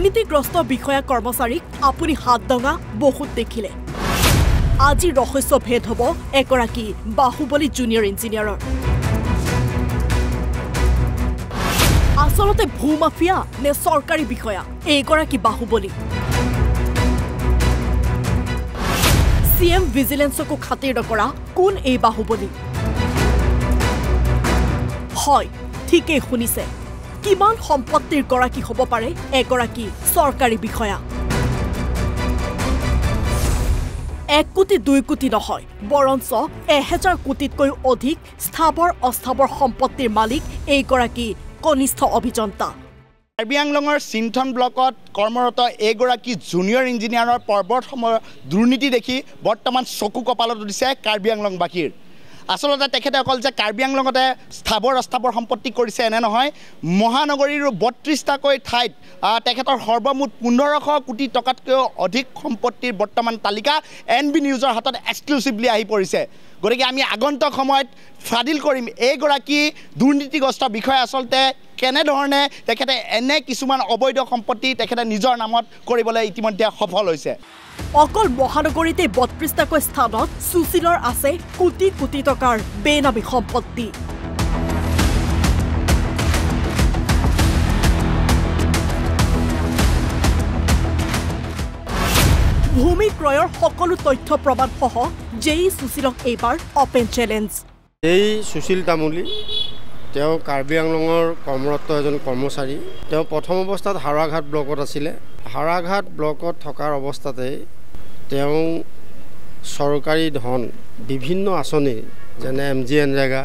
দুৰ্নীতিগ্ৰস্ত বিষয়া কৰ্মচাৰীক আপুনি হাত দঙা বহুত দেখিলে আজি ৰহস্য ভেদ হ'ব একৰাকি বাহুবলী জুনিয়ৰ ইঞ্জিনিয়াৰৰ আসলতে ভূমাফিয়া নে চৰকাৰী বিষয়া এইগৰাকী বাহুবলী সিএম ভিজিলেন্সকো খাতিৰ নকৰা কোন এই বাহুবলী হয় ঠিকই শুনিছে কিমান সম্পত্তিৰ গৰাকী হ'ব পাৰে একৰাকী চৰকাৰী বিষয়া 1 কোটি 2 কোটি নহয় বৰঞ্চ 1000 কোটিতকৈ অধিক স্থাবৰ অস্থাবৰ সম্পত্তিৰ মালিক এইগৰাকী কনিষ্ঠ অভিযন্তা কাৰ্বি আংলঙৰ চিন্থন ব্লকত কৰ্মৰত এগৰাকী জুনিয়ৰ ইঞ্জিনিয়াৰৰ পৰ্বত সময়ৰ দুৰ্নীতি দেখি বৰ্তমান চকু কপালত উঠিছে কাৰ্বি আংলংবাসীৰ আসলতে তেখেতে অকল যে কাৰ্বি আংলঙতে স্থাবৰ অস্থাবৰ সম্পত্তি কৰিছে এনে নহয় মহানগৰীৰ 32টাকৈ ঠাইত তেখেতৰ সৰ্বমুঠ 1500 কোটি টকাতকৈও অধিক সম্পত্তিৰ বৰ্তমান তালিকা এনবি নিউজৰ হাতত এক্সক্লুসিভলি আহি পৰিছে গতিকে আমি আগন্তুক সময়ত ফাদিল কৰিম এইগৰাকী দুৰ্নীতিগ্ৰস্ত বিষয়া আসলতে কেনেধৰণে তেখেতে এনে কিছুমান অবৈধ সম্পত্তি তেখেতে নিজৰ নামত কৰিবলৈ ইতিমধ্যে সফল হৈছে অকল মহানগৰীতে 32টাকৈ স্থানত সুশীলৰ আছে কোটি কোটি টকাৰ বেনামী সম্পত্তি ভূমি ক্ৰয়ৰ সকলো তথ্য প্ৰমাণ সহ যেই সুশীলক এইবাৰ অপেন চ্যালেঞ্জ এই সুশীল তামুলী তেওঁ কাৰ্বি আংলঙৰ কৰ্মৰত এজন কৰ্মচাৰী তেওঁ প্ৰথম অৱস্থাত হাৰাঘাট ব্লকত আছিল হাৰাঘাট ব্লকত থকাৰ অৱস্থাতে তেওঁ চৰকাৰী ধন বিভিন্ন আঁচনি যেনে এমজি এনৰেগা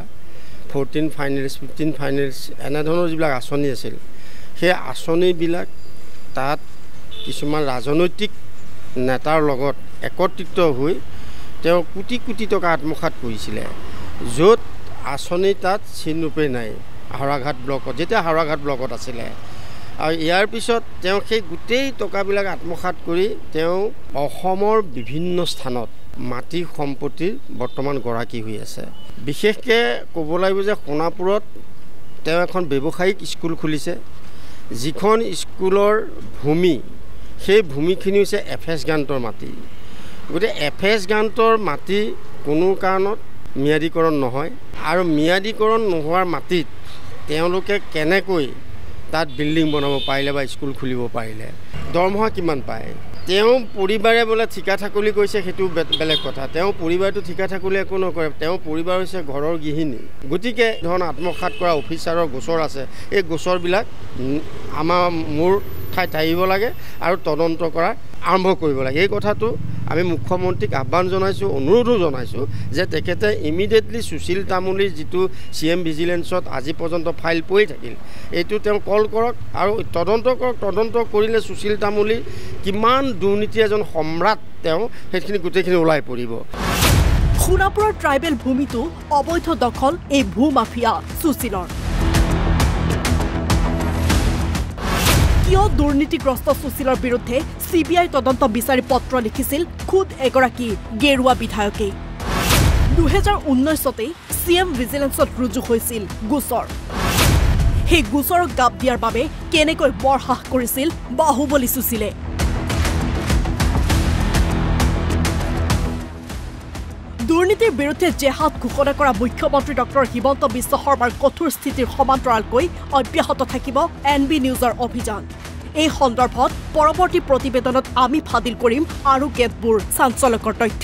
14 ফাইনেন্স 15 ফাইনেন্স এনে ধৰণৰ যিবিলাক আঁচনি আছিল সেই আঁচনিবিলাক তাত কিছুমান ৰাজনৈতিক নেতাৰ লগত একত্ৰিত হৈ তেওঁ কোটি কোটি টকা আত্মসাৎ কৰিছিল য'ত আঁচনি তাত চিনৰূপে নাই হাৰাঘাট ব্লকত যেতিয়া হাৰাঘাট ব্লকত আছিলে আৰু ইয়াৰ পিছত তেওঁ সেই গোটেই টকাবিলাক আত্মসাৎ কৰি তেওঁ অসমৰ বিভিন্ন স্থানত মাটি সম্পত্তিৰ বৰ্তমান গৰাকী হৈ আছে বিশেষকৈ ক'ব লাগিব যে সোণাপুৰত তেওঁ এখন ব্যৱসায়িক স্কুল খুলিছে যিখন স্কুলৰ ভূমি সেই ভূমিখিনি হৈছে এফএছ গ্ৰান্টৰ মাটি গতিকে এফএছ গ্ৰান্টৰ মাটি কোনো কাৰণত ম্যাদীকৰণ নহয় আৰু ম্যাদীকৰণ নোহোৱাৰ মাটিত তেওঁলোকে কেনেকৈ তাত বিল্ডিং বনাব পাৰিলে বা স্কুল খুলিব পাৰিলে দৰমহা কিমান পায় তেওঁ পৰিবাৰে বোলে ঠিকা ঠাকুলি কৈছে সেইটো বেলেগ কথা তেওঁ পৰিবাৰটো ঠিকা ঠাকুলি একো নকৰে তেওঁ পৰিবাৰ হৈছে ঘৰৰ গৃহিণী গতিকে ধৰণ আত্মসাৎ কৰা অফিচাৰৰ গোচৰ আছে এই গোচৰবিলাক আমাৰ মোৰ ঠাইত আহিব লাগে আৰু তদন্ত কৰা আৰম্ভ কৰিব লাগে এই কথাটো আমি মুখ্যমন্ত্ৰীক আহ্বান জনাইছোঁ অনুৰোধো জনাইছোঁ যে তেখেতে ইমিডিয়েটলি সুশীল তামুলীৰ যিটো সিএম ভিজিলেন্সত আজি পৰ্যন্ত ফাইল পৰি থাকিল এইটো তেওঁ কল কৰক আৰু তদন্ত কৰক তদন্ত কৰিলে সুশীল তামুলী কিমান দুৰ্নীতি এজন সম্ৰাট তেওঁ সেইখিনি গোটেইখিনি ওলাই পৰিব সোণাপুৰৰ ট্ৰাইবেল ভূমিটো অবৈধ দখল এই ভূমাফিয়া সুশীলৰ কিয় দুৰ্নীতিগ্ৰস্ত সুশীলৰ বিৰুদ্ধে সিবিআই তদন্ত বিচাৰি পত্ৰ লিখিছিল খুদ এগৰাকী গেৰুৱা বিধায়কে 2019তে সিএম ভিজিলেন্সত ৰুজু হৈছিল গোচৰ সেই গোচৰক গাপ দিয়াৰ বাবে কেনেকৈ বৰহাস কৰিছিল বাহুবলী সুশীলে দুৰ্নীতিৰ বিৰুদ্ধে জেহাদ ঘোষণা কৰা মুখ্যমন্ত্ৰী ডক্টৰ হিমন্ত বিশ্ব শৰ্মাৰ কঠোৰ স্থিতিৰ সমান্তৰালকৈ অব্যাহত থাকিব এনবি নিউজৰ অভিযান এই সন্দৰ্ভত পৰৱৰ্তী প্ৰতিবেদনত আমি ফাদিল কৰিম আৰু কেতবোৰ চাঞ্চল্যকৰ তথ্য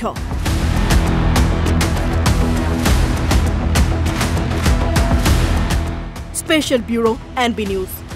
স্পেচিয়েল ব্যুৰো এনবি নিউজ